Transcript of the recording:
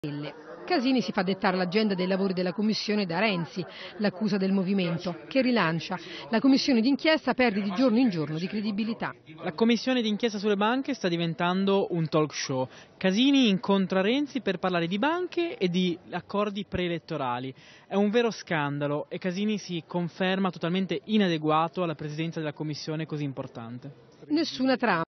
Casini si fa dettare l'agenda dei lavori della Commissione da Renzi, l'accusa del movimento, che rilancia. La Commissione d'inchiesta perde di giorno in giorno di credibilità. La Commissione d'inchiesta sulle banche sta diventando un talk show. Casini incontra Renzi per parlare di banche e di accordi preelettorali. È un vero scandalo e Casini si conferma totalmente inadeguato alla presidenza della Commissione così importante. Nessuna trama.